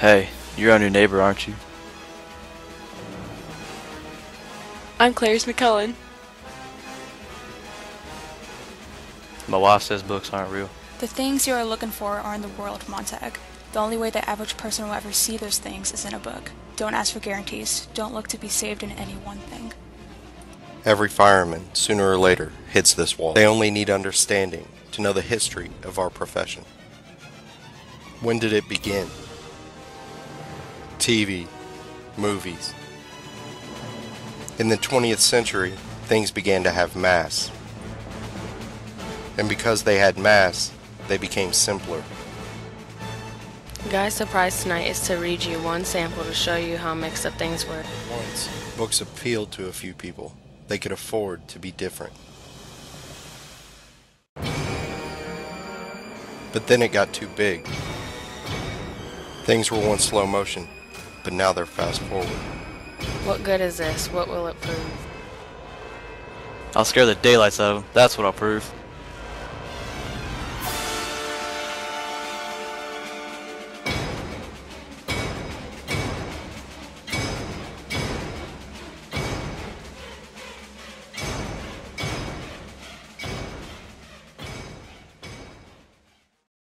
Hey, you're our new neighbor, aren't you? I'm Clarice McCullen. My wife says books aren't real. The things you are looking for are in the world, Montag. The only way the average person will ever see those things is in a book. Don't ask for guarantees. Don't look to be saved in any one thing. Every fireman, sooner or later, hits this wall. They only need understanding to know the history of our profession. When did it begin? TV, movies. In the 20th century, things began to have mass. And because they had mass, they became simpler. Guy's surprise tonight is to read you one sample to show you how mixed up things were. Once, books appealed to a few people. They could afford to be different. But then it got too big. Things were once slow motion, but now they're fast forward. What good is this? What will it prove? I'll scare the daylights out of them. That's what I'll prove.